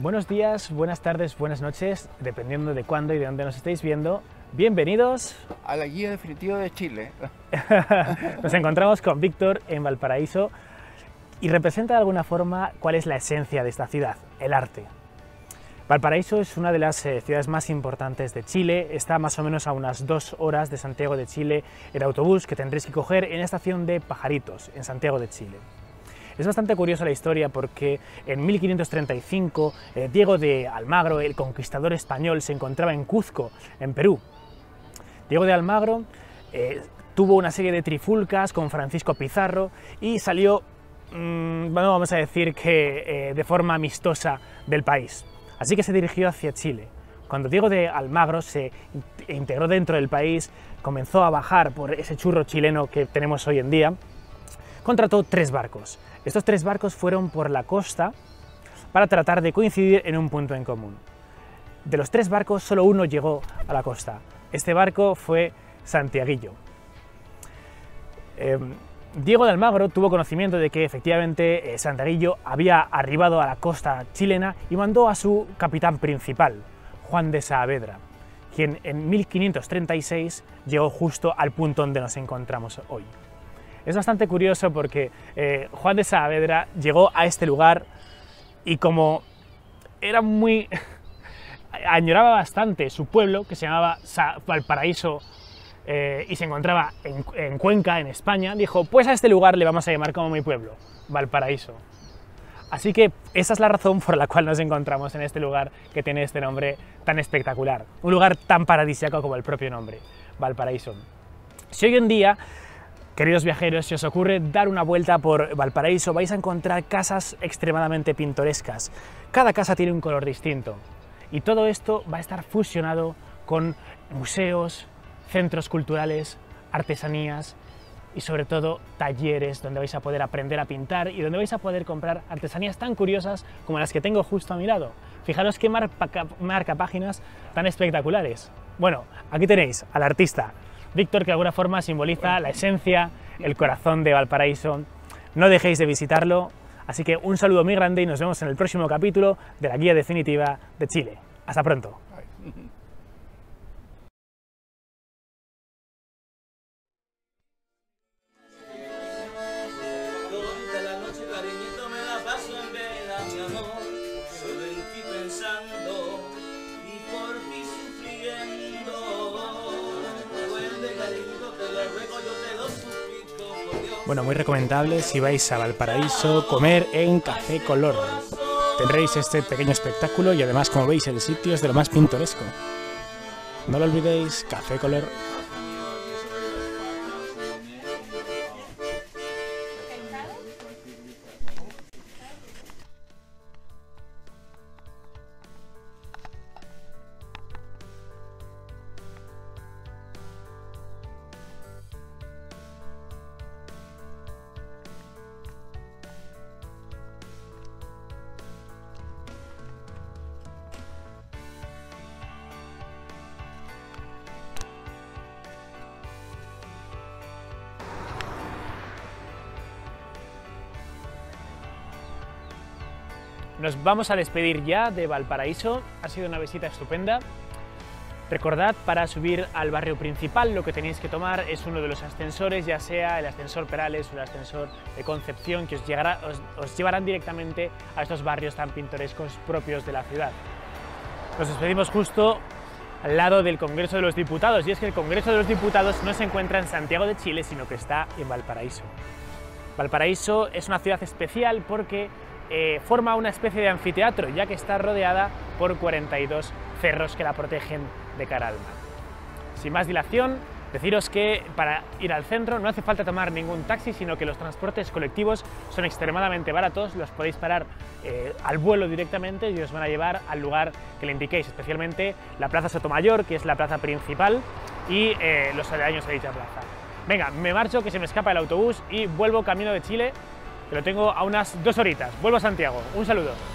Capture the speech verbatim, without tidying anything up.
Buenos días, buenas tardes, buenas noches, dependiendo de cuándo y de dónde nos estéis viendo. Bienvenidos a la guía definitiva de Chile. Nos encontramos con Víctor en Valparaíso y representa de alguna forma cuál es la esencia de esta ciudad, el arte. Valparaíso es una de las eh, ciudades más importantes de Chile, está más o menos a unas dos horas de Santiago de Chile en autobús que tendréis que coger en la estación de Pajaritos, en Santiago de Chile. Es bastante curiosa la historia porque en mil quinientos treinta y cinco eh, Diego de Almagro, el conquistador español, se encontraba en Cuzco, en Perú. Diego de Almagro eh, tuvo una serie de trifulcas con Francisco Pizarro y salió, mmm, bueno, vamos a decir que eh, de forma amistosa del país. Así que se dirigió hacia Chile. Cuando Diego de Almagro se integró dentro del país, comenzó a bajar por ese churro chileno que tenemos hoy en día, contrató tres barcos. Estos tres barcos fueron por la costa para tratar de coincidir en un punto en común. De los tres barcos, solo uno llegó a la costa. Este barco fue Santiaguillo. Eh, Diego de Almagro tuvo conocimiento de que efectivamente eh, Santiaguillo había arribado a la costa chilena y mandó a su capitán principal, Juan de Saavedra, quien en mil quinientos treinta y seis llegó justo al punto donde nos encontramos hoy. Es bastante curioso porque eh, Juan de Saavedra llegó a este lugar y como era muy... añoraba bastante su pueblo, que se llamaba Valparaíso, eh, y se encontraba en, en Cuenca, en España, dijo, pues a este lugar le vamos a llamar como mi pueblo, Valparaíso. Así que esa es la razón por la cual nos encontramos en este lugar que tiene este nombre tan espectacular, un lugar tan paradisíaco como el propio nombre, Valparaíso. Si hoy en día, queridos viajeros, si os ocurre dar una vuelta por Valparaíso, vais a encontrar casas extremadamente pintorescas. Cada casa tiene un color distinto. Y todo esto va a estar fusionado con museos, centros culturales, artesanías y sobre todo talleres donde vais a poder aprender a pintar y donde vais a poder comprar artesanías tan curiosas como las que tengo justo a mi lado. Fijaros qué marca, marca páginas tan espectaculares. Bueno, aquí tenéis al artista Víctor, que de alguna forma simboliza la esencia, el corazón de Valparaíso. No dejéis de visitarlo. Así que un saludo muy grande y nos vemos en el próximo capítulo de la guía definitiva de Chile. Hasta pronto. Bueno, muy recomendable si vais a Valparaíso comer en Café Color. Tendréis este pequeño espectáculo y además, como veis, el sitio es de lo más pintoresco. No lo olvidéis, Café Color. Nos vamos a despedir ya de Valparaíso, ha sido una visita estupenda. Recordad, para subir al barrio principal lo que tenéis que tomar es uno de los ascensores, ya sea el ascensor Perales o el ascensor de Concepción, que os, llegará, os, os llevarán directamente a estos barrios tan pintorescos propios de la ciudad. Nos despedimos justo al lado del Congreso de los Diputados, y es que el Congreso de los Diputados no se encuentra en Santiago de Chile, sino que está en Valparaíso. Valparaíso es una ciudad especial porque Eh, forma una especie de anfiteatro, ya que está rodeada por cuarenta y dos cerros que la protegen de cara al mar. Sin más dilación, deciros que para ir al centro no hace falta tomar ningún taxi, sino que los transportes colectivos son extremadamente baratos, los podéis parar eh, al vuelo directamente y os van a llevar al lugar que le indiquéis, especialmente la Plaza Sotomayor, que es la plaza principal, y eh, los aledaños a dicha plaza. Venga, me marcho, que se me escapa el autobús y vuelvo camino de Chile, que lo tengo a unas dos horitas. Vuelvo a Santiago. Un saludo.